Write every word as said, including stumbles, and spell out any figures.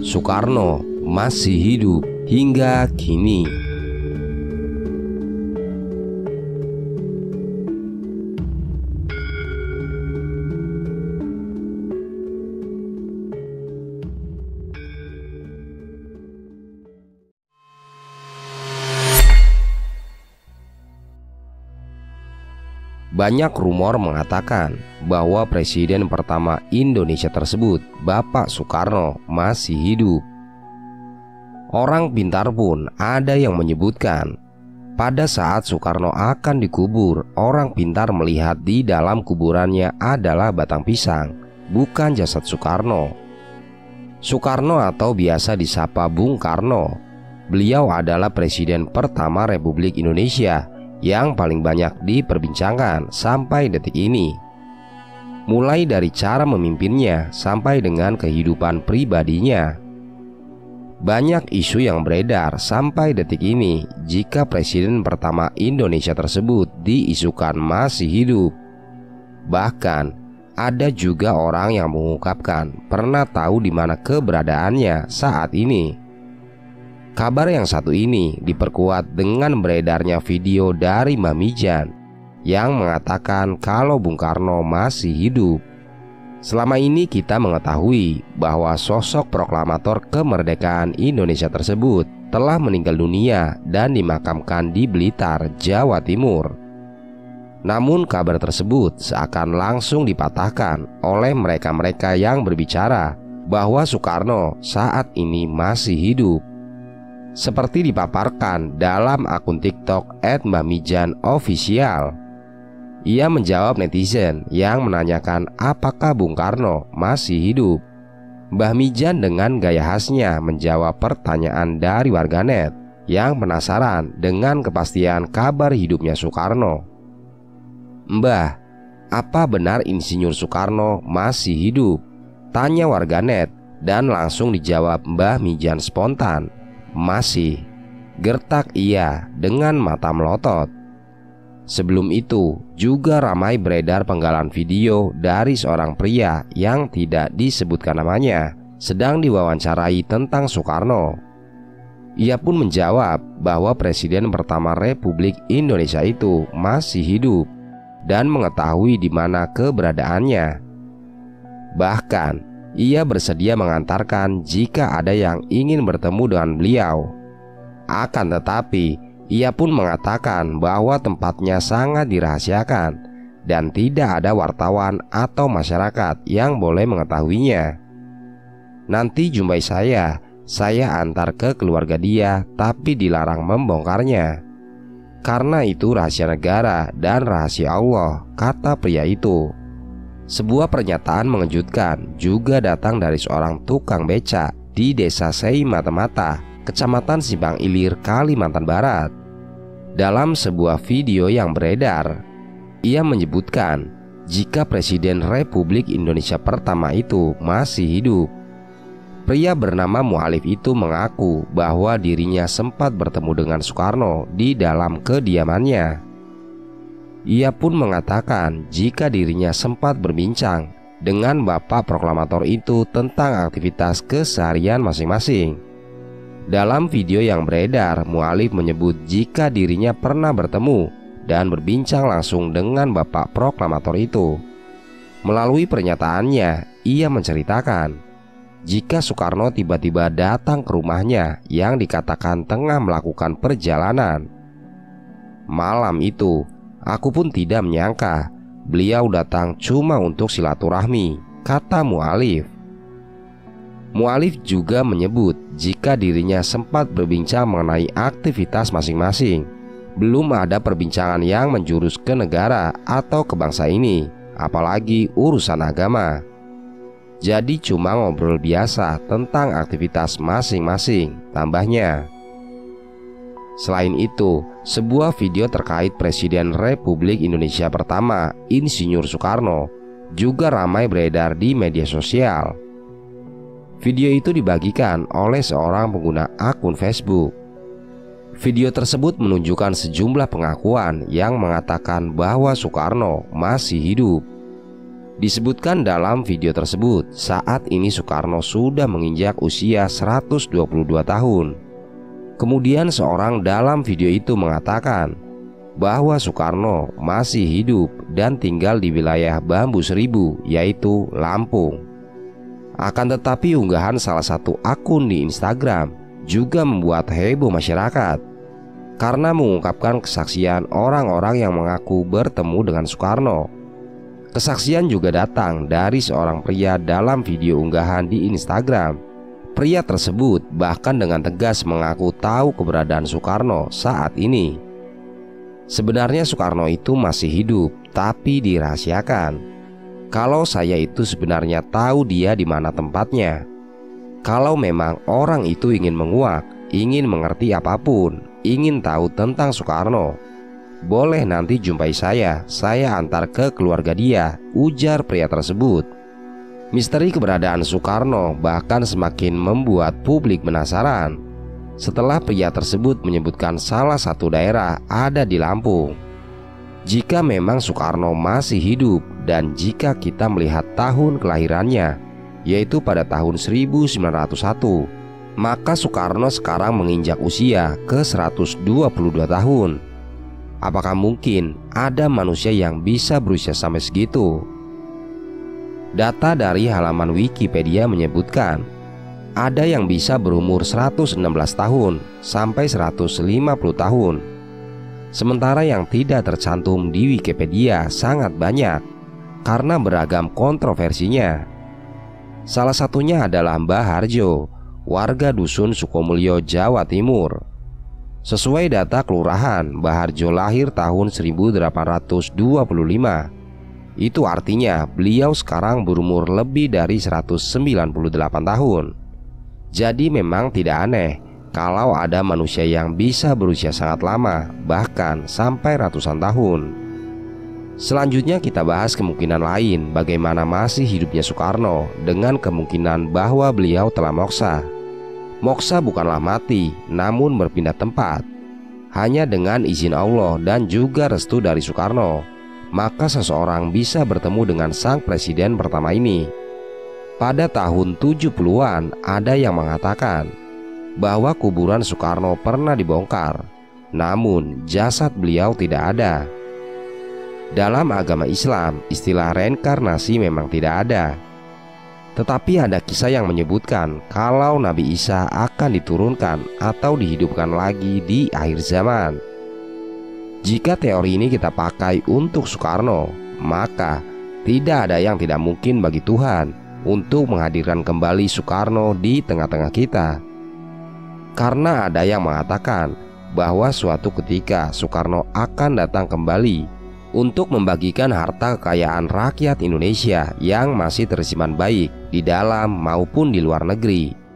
Soekarno masih hidup hingga kini. Banyak rumor mengatakan bahwa presiden pertama Indonesia tersebut, Bapak Soekarno, masih hidup. Orang pintar pun ada yang menyebutkan, pada saat Soekarno akan dikubur, orang pintar melihat di dalam kuburannya adalah batang pisang, bukan jasad Soekarno. Soekarno atau biasa disapa Bung Karno, beliau adalah presiden pertama Republik Indonesia yang paling banyak diperbincangkan sampai detik ini. Mulai dari cara memimpinnya sampai dengan kehidupan pribadinya. Banyak isu yang beredar sampai detik ini jika presiden pertama Indonesia tersebut diisukan masih hidup. Bahkan ada juga orang yang mengungkapkan pernah tahu di mana keberadaannya saat ini. Kabar yang satu ini diperkuat dengan beredarnya video dari Mbah Mijan yang mengatakan kalau Bung Karno masih hidup. Selama ini kita mengetahui bahwa sosok proklamator kemerdekaan Indonesia tersebut telah meninggal dunia dan dimakamkan di Blitar, Jawa Timur. Namun kabar tersebut seakan langsung dipatahkan oleh mereka-mereka yang berbicara bahwa Soekarno saat ini masih hidup. Seperti dipaparkan dalam akun TikTok et mbah mijan official. Ia menjawab netizen yang menanyakan apakah Bung Karno masih hidup. Mbah Mijan dengan gaya khasnya menjawab pertanyaan dari warganet yang penasaran dengan kepastian kabar hidupnya Soekarno. "Mbah, apa benar Insinyur Soekarno masih hidup?" tanya warganet, dan langsung dijawab Mbah Mijan spontan, "Masih." Gertak ia dengan mata melotot. Sebelum itu juga ramai beredar penggalan video dari seorang pria yang tidak disebutkan namanya sedang diwawancarai tentang Soekarno. Ia pun menjawab bahwa presiden pertama Republik Indonesia itu masih hidup dan mengetahui di mana keberadaannya. Bahkan ia bersedia mengantarkan jika ada yang ingin bertemu dengan beliau. Akan tetapi ia pun mengatakan bahwa tempatnya sangat dirahasiakan dan tidak ada wartawan atau masyarakat yang boleh mengetahuinya. "Nanti jumpai saya, saya antar ke keluarga dia, tapi dilarang membongkarnya. Karena itu rahasia negara dan rahasia Allah," kata pria itu. Sebuah pernyataan mengejutkan juga datang dari seorang tukang becak di desa Sei Mata-Mata, Kecamatan Simpang Ilir, Kalimantan Barat. Dalam sebuah video yang beredar, ia menyebutkan jika Presiden Republik Indonesia pertama itu masih hidup. Pria bernama Mu'alif itu mengaku bahwa dirinya sempat bertemu dengan Soekarno di dalam kediamannya. Ia pun mengatakan jika dirinya sempat berbincang dengan bapak proklamator itu tentang aktivitas keseharian masing-masing. Dalam video yang beredar, Mu'alif menyebut jika dirinya pernah bertemu dan berbincang langsung dengan bapak proklamator itu. Melalui pernyataannya, ia menceritakan jika Soekarno tiba-tiba datang ke rumahnya yang dikatakan tengah melakukan perjalanan. "Malam itu, aku pun tidak menyangka beliau datang cuma untuk silaturahmi," kata Mu'alif. Mu'alif juga menyebut jika dirinya sempat berbincang mengenai aktivitas masing-masing. Belum ada perbincangan yang menjurus ke negara atau ke bangsa ini, apalagi urusan agama. Jadi cuma ngobrol biasa tentang aktivitas masing-masing, tambahnya. Selain itu, sebuah video terkait Presiden Republik Indonesia pertama, Insinyur Soekarno, juga ramai beredar di media sosial. Video itu dibagikan oleh seorang pengguna akun Facebook. Video tersebut menunjukkan sejumlah pengakuan yang mengatakan bahwa Soekarno masih hidup. Disebutkan dalam video tersebut, saat ini Soekarno sudah menginjak usia seratus dua puluh dua tahun. Kemudian seorang dalam video itu mengatakan bahwa Soekarno masih hidup dan tinggal di wilayah Bambu Seribu, yaitu Lampung. Akan tetapi unggahan salah satu akun di Instagram juga membuat heboh masyarakat karena mengungkapkan kesaksian orang-orang yang mengaku bertemu dengan Soekarno. Kesaksian juga datang dari seorang pria dalam video unggahan di Instagram. Pria tersebut bahkan dengan tegas mengaku tahu keberadaan Soekarno saat ini. Sebenarnya Soekarno itu masih hidup, tapi dirahasiakan. Kalau saya itu sebenarnya tahu dia di mana tempatnya. Kalau memang orang itu ingin menguak, ingin mengerti apapun, ingin tahu tentang Soekarno, boleh nanti jumpai saya, saya antar ke keluarga dia, ujar pria tersebut. Misteri keberadaan Soekarno bahkan semakin membuat publik penasaran setelah pria tersebut menyebutkan salah satu daerah ada di Lampung. Jika memang Soekarno masih hidup dan jika kita melihat tahun kelahirannya, yaitu pada tahun seribu sembilan ratus satu, maka Soekarno sekarang menginjak usia ke seratus dua puluh dua tahun. Apakah mungkin ada manusia yang bisa berusia sampai segitu? Data dari halaman Wikipedia menyebutkan ada yang bisa berumur seratus enam belas tahun sampai seratus lima puluh tahun. Sementara yang tidak tercantum di Wikipedia sangat banyak karena beragam kontroversinya. Salah satunya adalah Mbah Harjo, warga dusun Sukomulyo, Jawa Timur. Sesuai data kelurahan, Mbah Harjo lahir tahun seribu delapan ratus dua puluh lima. Itu artinya beliau sekarang berumur lebih dari seratus sembilan puluh delapan tahun. Jadi memang tidak aneh kalau ada manusia yang bisa berusia sangat lama, bahkan sampai ratusan tahun. Selanjutnya kita bahas kemungkinan lain bagaimana masih hidupnya Soekarno dengan kemungkinan bahwa beliau telah moksa. Moksa bukanlah mati, namun berpindah tempat. Hanya dengan izin Allah dan juga restu dari Soekarno, maka seseorang bisa bertemu dengan sang presiden pertama ini. Pada tahun tujuh puluhan ada yang mengatakan bahwa kuburan Soekarno pernah dibongkar, namun jasad beliau tidak ada. Dalam agama Islam, istilah reinkarnasi memang tidak ada. Tetapi ada kisah yang menyebutkan kalau Nabi Isa akan diturunkan atau dihidupkan lagi di akhir zaman. Jika teori ini kita pakai untuk Soekarno, maka tidak ada yang tidak mungkin bagi Tuhan untuk menghadirkan kembali Soekarno di tengah-tengah kita. Karena ada yang mengatakan bahwa suatu ketika Soekarno akan datang kembali untuk membagikan harta kekayaan rakyat Indonesia yang masih tersimpan baik di dalam maupun di luar negeri.